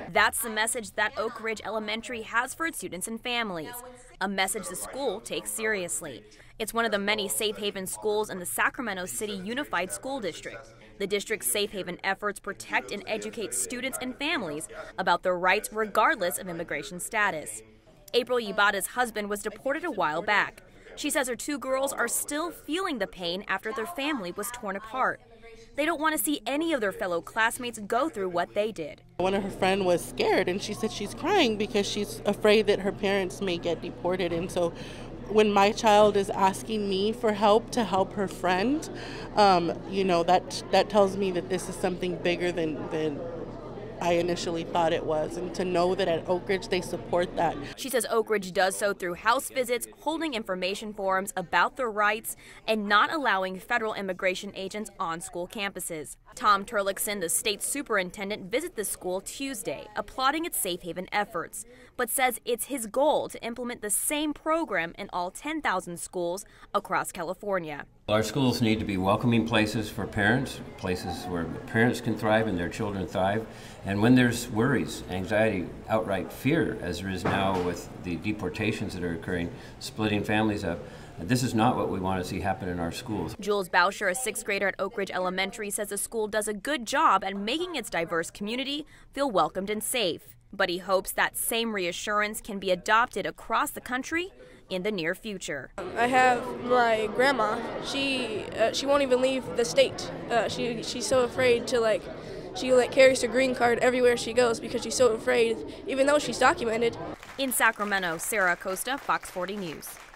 That's the message that Oak Ridge Elementary has for its students and families, a message the school takes seriously. It's one of the many safe haven schools in the Sacramento City Unified School District. The district's safe haven efforts protect and educate students and families about their rights regardless of immigration status. April Yabata's husband was deported a while back. She says her two girls are still feeling the pain after their family was torn apart. They don't want to see any of their fellow classmates go through what they did. One of her friends was scared, and she said she's crying because she's afraid that her parents may get deported. And so when my child is asking me for help to help her friend, that tells me that this is something bigger than I initially thought it was, and to know that at Oak Ridge they support that. She says Oak Ridge does so through house visits, holding information forums about their rights, and not allowing federal immigration agents on school campuses. Tom Turlickson, the state superintendent, visited the school Tuesday, applauding its safe haven efforts, but says it's his goal to implement the same program in all 10,000 schools across California. Our schools need to be welcoming places for parents, places where parents can thrive and their children thrive. And when there's worries, anxiety, outright fear, as there is now with the deportations that are occurring, splitting families up, this is not what we want to see happen in our schools. Jules Boucher, a sixth grader at Oak Ridge Elementary, says the school does a good job at making its diverse community feel welcomed and safe. But he hopes that same reassurance can be adopted across the country in the near future. I have my grandma. She won't even leave the state. She's so afraid to she carries her green card everywhere she goes because she's so afraid, even though she's documented. In Sacramento, Sarah Acosta, Fox 40 News.